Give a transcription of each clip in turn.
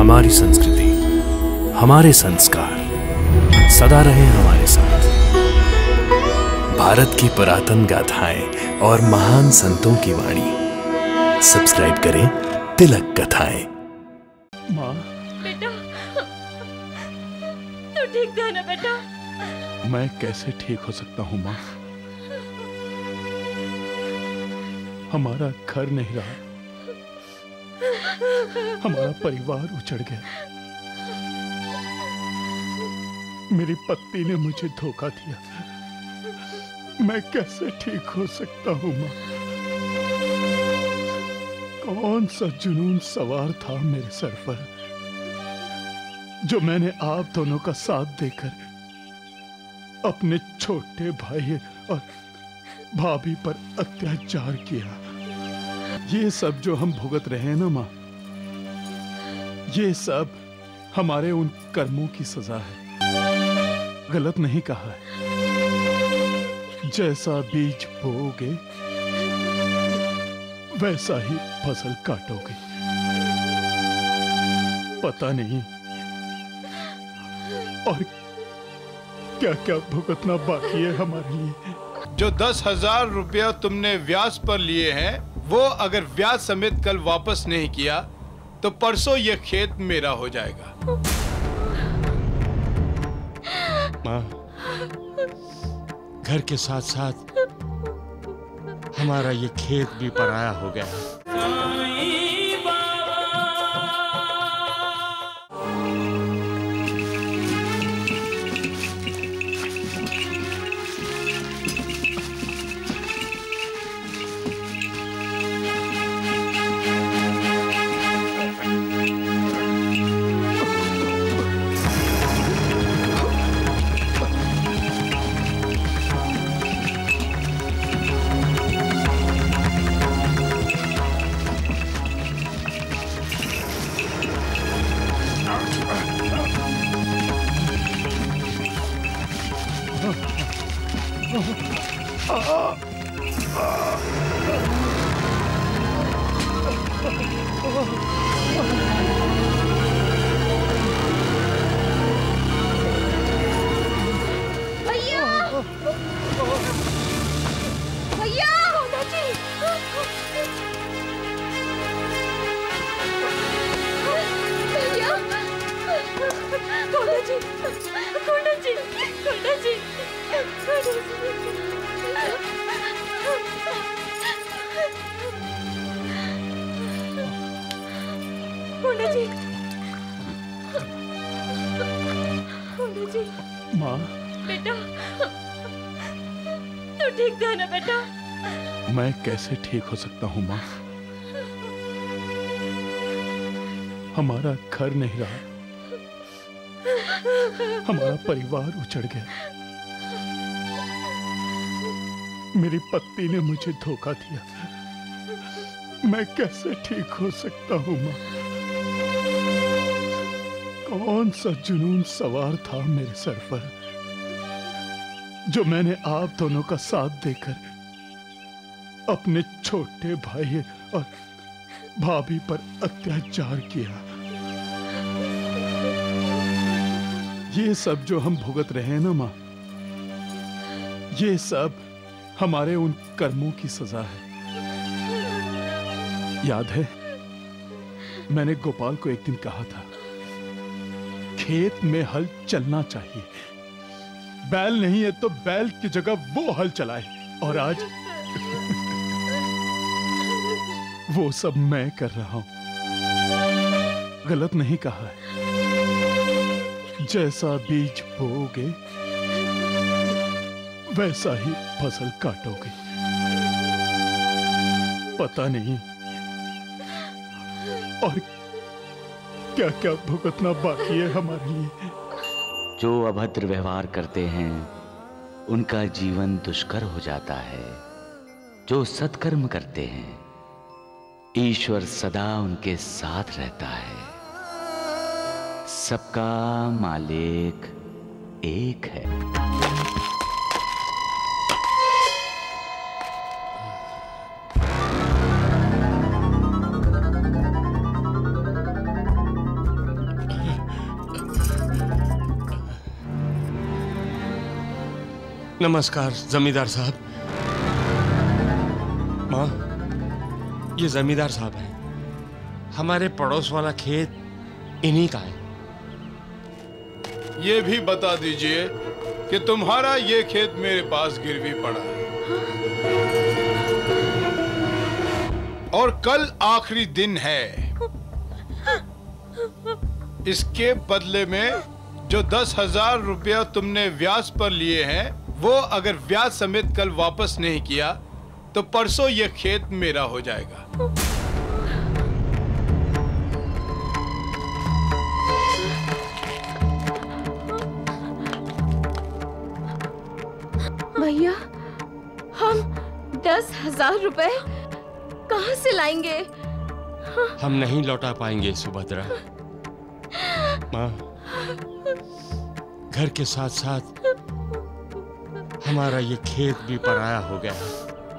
हमारी संस्कृति, हमारे संस्कार सदा रहे हमारे साथ। भारत की पुरातन गाथाएं और महान संतों की वाणी। सब्सक्राइब करें तिलक कथाएं। माँ, बेटा, तू ठीक था ना बेटा? मैं कैसे ठीक हो सकता हूँ माँ? हमारा घर नहीं रहा, हमारा परिवार उजड़ गया। मेरी पत्नी ने मुझे धोखा दिया। मैं कैसे ठीक हो सकता हूँ माँ? कौन सा जुनून सवार था मेरे सर पर, जो मैंने आप दोनों का साथ देकर अपने छोटे भाई और भाभी पर अत्याचार किया। ये सब जो हम भुगत रहे हैं ना माँ, ये सब हमारे उन कर्मों की सजा है। गलत नहीं कहा है। जैसा बीज बोओगे वैसा ही फसल काटोगे। पता नहीं और क्या क्या भुगतना बाकी है हमारे लिए। जो 10,000 रुपया तुमने ब्याज पर लिए हैं, वो अगर ब्याज समेत कल वापस नहीं किया तो परसों ये खेत मेरा हो जाएगा। माँ, घर के साथ साथ हमारा ये खेत भी पराया हो गया है। माँ, बेटा, तू ठीक था ना बेटा? मैं कैसे ठीक हो सकता हूँ माँ? हमारा घर नहीं रहा, हमारा परिवार उजड़ गया। मेरी पत्नी ने मुझे धोखा दिया। मैं कैसे ठीक हो सकता हूँ माँ? कौन सा जुनून सवार था मेरे सर पर, जो मैंने आप दोनों का साथ देकर अपने छोटे भाई और भाभी पर अत्याचार किया। ये सब जो हम भुगत रहे हैं ना माँ, ये सब हमारे उन कर्मों की सजा है। याद है, मैंने गोपाल को एक दिन कहा था, खेत में हल चलना चाहिए। बैल नहीं है तो बैल की जगह वो हल चलाए। और आज वो सब मैं कर रहा हूं। गलत नहीं कहा है। जैसा बीज बोओगे वैसा ही फसल काटोगे। पता नहीं और क्या क्या भुगतना बाकी है हमारे लिए। जो अभद्र व्यवहार करते हैं उनका जीवन दुष्कर हो जाता है। जो सत्कर्म करते हैं ईश्वर सदा उनके साथ रहता है। सबका मालिक एक है। नमस्कार जमींदार साहब। माँ, ये जमींदार साहब हैं। हमारे पड़ोस वाला खेत इन्हीं का है। ये भी बता दीजिए कि तुम्हारा ये खेत मेरे पास गिरवी पड़ा है और कल आखिरी दिन है। इसके बदले में जो 10,000 रुपया तुमने ब्याज पर लिए हैं, वो अगर ब्याज समेत कल वापस नहीं किया तो परसों ये खेत मेरा हो जाएगा। भैया, हम 10,000 रुपए कहाँ से लाएंगे? हम नहीं लौटा पाएंगे सुभद्रा। माँ, घर के साथ साथ हमारा ये खेत भी पराया हो गया है।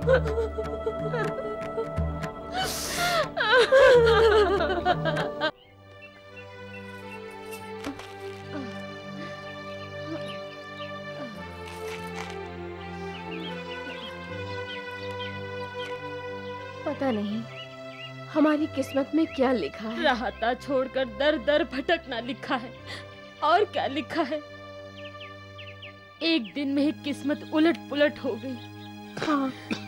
पता नहीं हमारी किस्मत में क्या लिखा है। राहता छोड़कर दर दर भटकना लिखा है। और क्या लिखा है? एक दिन में ही किस्मत उलट पुलट हो गई। हाँ,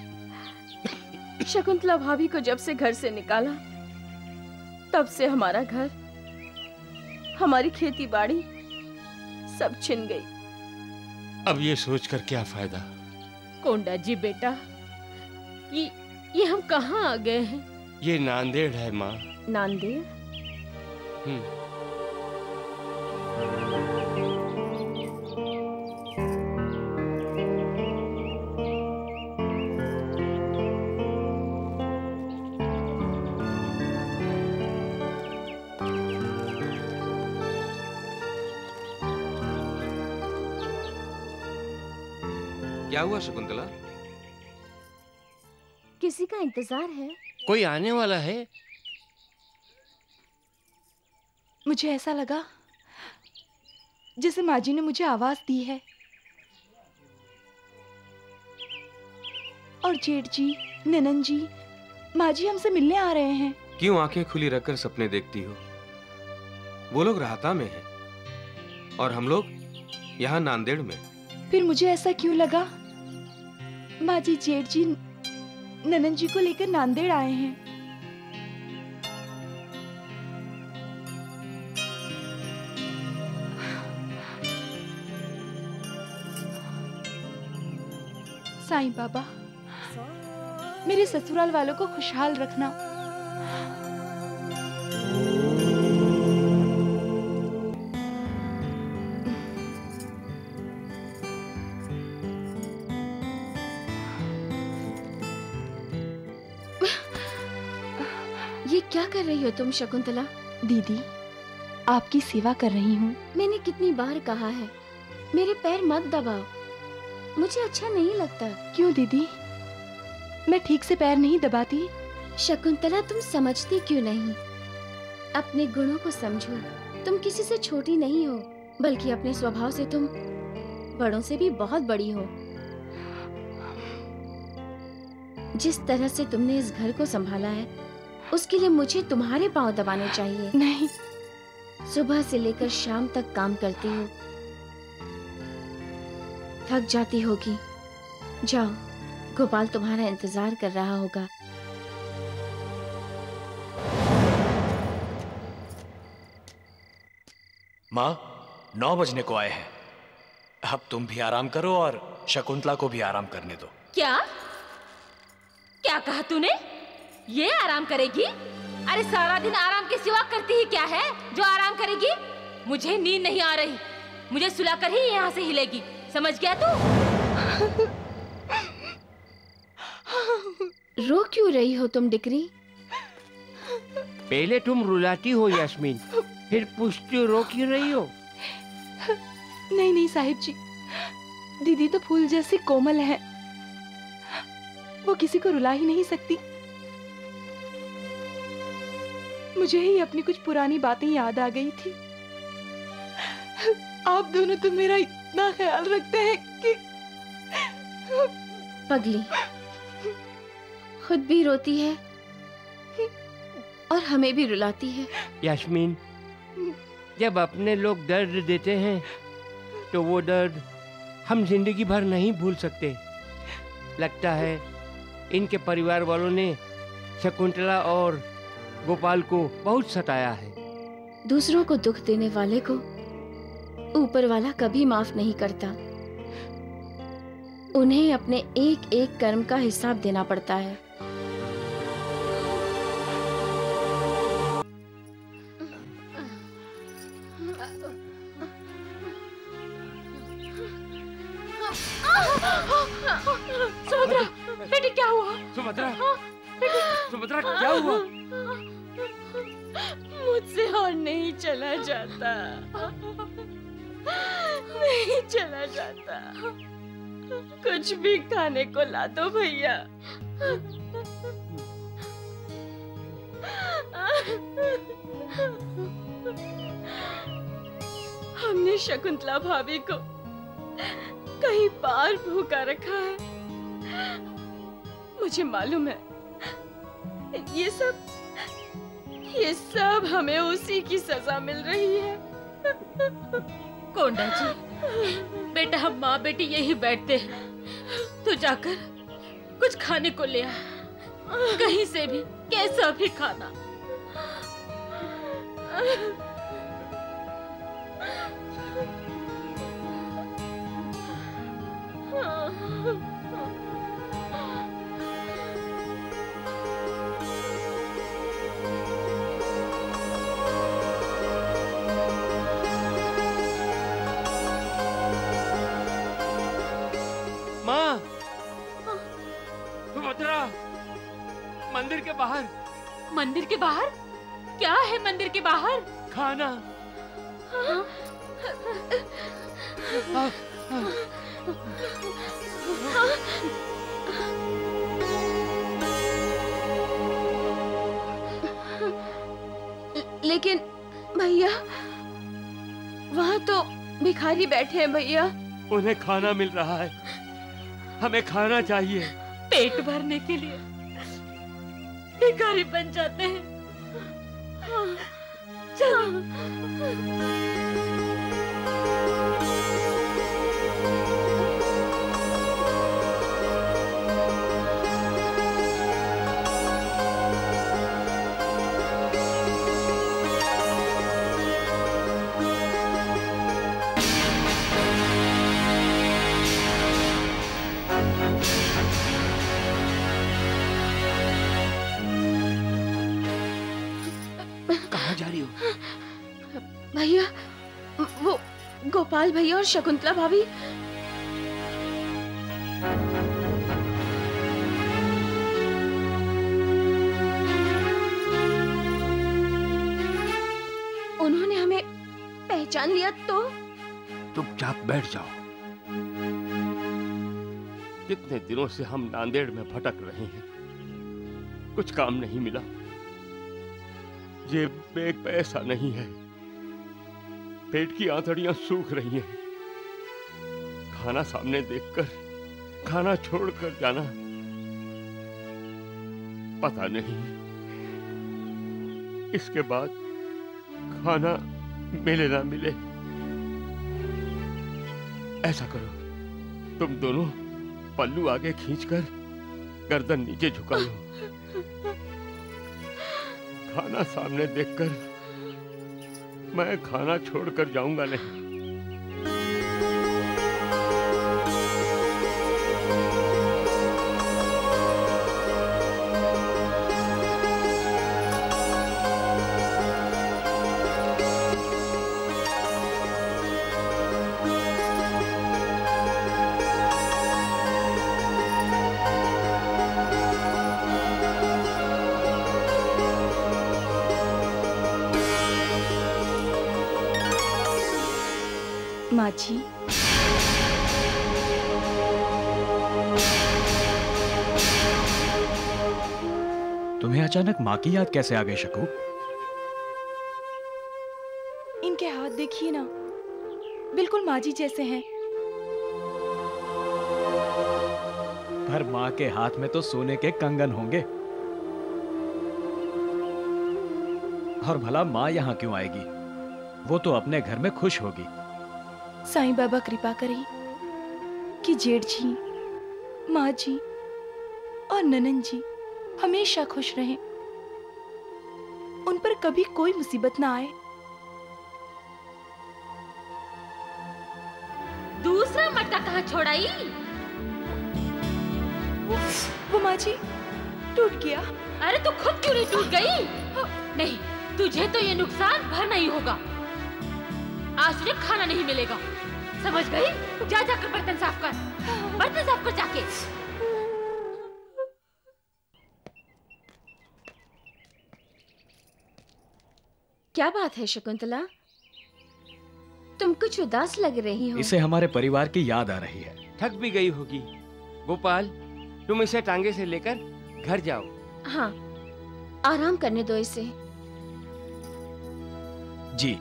शकुंतला भाभी को जब से घर से निकाला, तब से हमारा घर, हमारी खेती बाड़ी सब छिन गई। अब ये सोचकर क्या फायदा? कोंडा जी बेटा, ये हम कहाँ आ गए हैं? ये नांदेड़ है माँ। नांदेड़? क्या हुआ शकुंतला? किसी का इंतजार है। कोई आने वाला है। मुझे ऐसा लगा जैसे माँ जी ने मुझे आवाज दी है। और जेठ जी, ननन जी, माँ जी हमसे मिलने आ रहे हैं। क्यों आंखें खुली रखकर सपने देखती हो? वो लोग राहता में हैं और हम लोग यहाँ नांदेड़ में। फिर मुझे ऐसा क्यों लगा माँ जी जेठ जी ननन जी को लेकर नांदेड़ आए हैं। साईं बाबा, मेरे ससुराल वालों को खुशहाल रखना। ये क्या कर रही हो तुम शकुंतला? दीदी, आपकी सेवा कर रही हूँ। मैंने कितनी बार कहा है, मेरे पैर मत दबाओ, मुझे अच्छा नहीं लगता। क्यों दीदी, मैं ठीक से पैर नहीं दबाती? शकुंतला, तुम समझती क्यों नहीं? अपने गुणों को समझो। तुम किसी से छोटी नहीं हो, बल्कि अपने स्वभाव से तुम बड़ों से भी बहुत बड़ी हो। जिस तरह से तुमने इस घर को संभाला है, उसके लिए मुझे तुम्हारे पांव दबाने चाहिए। नहीं, सुबह से लेकर शाम तक काम करती हो, थक जाती होगी। जाओ, गोपाल तुम्हारा इंतजार कर रहा होगा। माँ, 9 बजने को आए हैं। अब तुम भी आराम करो और शकुंतला को भी आराम करने दो। क्या क्या कहा तूने? ये आराम करेगी? अरे सारा दिन आराम के सिवा करती ही क्या है जो आराम करेगी? मुझे नींद नहीं आ रही, मुझे सुलाकर ही यहाँ से हिलेगी, समझ गया तू? रो क्यों रही हो तुम डिकरी? पहले तुम रुलाती हो यास्मीन, फिर पूछती हो रो क्यों रही हो? नहीं नहीं साहिब जी, दीदी तो फूल जैसी कोमल है, वो किसी को रुला ही नहीं सकती। मुझे ही अपनी कुछ पुरानी बातें याद आ गई थी। आप दोनों तो मेरा इतना ख्याल रखते हैं कि पगली खुद भी रोती है और हमें भी रुलाती है। यास्मीन, जब अपने लोग दर्द देते हैं तो वो दर्द हम जिंदगी भर नहीं भूल सकते। लगता है इनके परिवार वालों ने शकुंतला और गोपाल को बहुत सताया है। दूसरों को दुख देने वाले को ऊपर वाला कभी माफ नहीं करता। उन्हें अपने एक एक कर्म का हिसाब देना पड़ता है। सुभद्रा, बेटी क्या हुआ? सुभद्रा, सुभद्रा क्या हुआ? मुझसे और नहीं चला जाता, नहीं चला जाता। कुछ भी खाने को ला दो भैया। हमने शकुंतला भाभी को कहीं पार भूखा रखा है। मुझे मालूम है ये सब हमें उसी की सजा मिल रही है। कोंडा जी, बेटा हम माँ बेटी यही बैठते हैं, तो जाकर कुछ खाने को ले आ, कहीं से भी, कैसा भी खाना। माँ, सुभद्रा, मंदिर के बाहर। मंदिर के बाहर? क्या है मंदिर के बाहर? खाना। लेकिन भैया, वहाँ तो भिखारी बैठे हैं भैया। उन्हें खाना मिल रहा है, हमें खाना चाहिए। पेट भरने के लिए भिखारी बन जाते हैं। चलो। जा रही हो? भैया, वो गोपाल भैया और शकुंतला भाभी उन्होंने हमें पहचान लिया तो? चुपचाप बैठ जाओ। कितने दिनों से हम नांदेड़ में भटक रहे हैं, कुछ काम नहीं मिला, जेब में एक पैसा नहीं है, पेट की आंतड़ियां सूख रही हैं। खाना सामने देखकर खाना छोड़कर जाना, पता नहीं इसके बाद खाना मिले ना मिले। ऐसा करो, तुम दोनों पल्लू आगे खींचकर गर्दन नीचे झुका लो। खाना सामने देखकर मैं खाना छोड़कर जाऊंगा नहीं। माँ जी, तुम्हें अचानक माँ की याद कैसे आ गई शकू? इनके हाथ देखिए ना, बिल्कुल माँ जी जैसे हैं। हर माँ के हाथ में तो सोने के कंगन होंगे। और भला माँ यहाँ क्यों आएगी? वो तो अपने घर में खुश होगी। साईं बाबा कृपा करें कि जेठ जी, माँ जी और ननन जी हमेशा खुश रहें, उन पर कभी कोई मुसीबत ना आए। दूसरा मटका कहाँ छोड़ाई? वो माँ जी टूट गया। अरे तू खुद क्यों नहीं टूट गई? नहीं, तुझे तो ये नुकसान भरना ही होगा। आज तुझे खाना नहीं मिलेगा, समझ गई? जा जाकर बर्तन साफ कर, बर्तन साफ कर जाके। क्या बात है शकुंतला, तुम कुछ उदास लग रही हो। इसे हमारे परिवार की याद आ रही है। थक भी गई होगी। गोपाल, तुम इसे टांगे से लेकर घर जाओ। हाँ, आराम करने दो इसे। जी।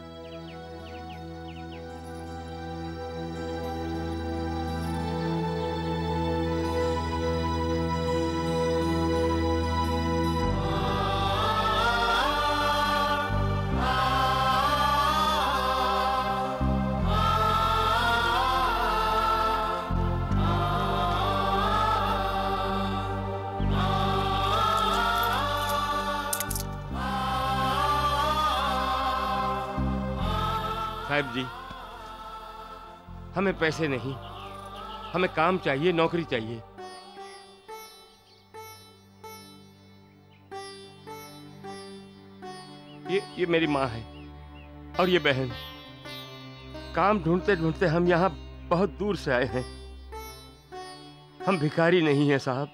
साहब जी, हमें पैसे नहीं, हमें काम चाहिए, नौकरी चाहिए। ये मेरी माँ है और ये बहन। काम ढूंढते ढूंढते हम यहाँ बहुत दूर से आए हैं। हम भिखारी नहीं हैं साहब।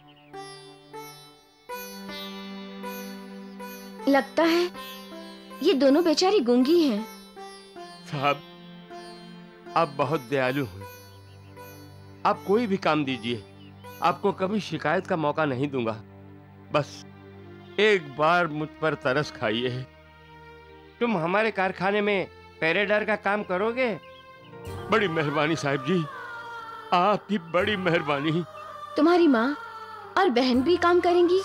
लगता है ये दोनों बेचारी गूंगी हैं। साहब, आप बहुत दयालु हैं। आप कोई भी काम दीजिए, आपको कभी शिकायत का मौका नहीं दूंगा। बस एक बार मुझ पर तरस खाइए। तुम हमारे कारखाने में पहरेदार का काम करोगे? बड़ी मेहरबानी साहब जी, आपकी बड़ी मेहरबानी। तुम्हारी माँ और बहन भी काम करेंगी?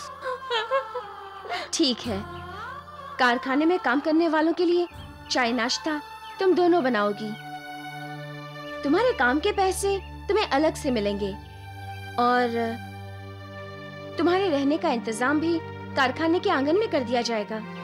ठीक है, कारखाने में काम करने वालों के लिए चाय नाश्ता तुम दोनों बनाओगी। तुम्हारे काम के पैसे तुम्हें अलग से मिलेंगे और तुम्हारे रहने का इंतजाम भी कारखाने के आंगन में कर दिया जाएगा।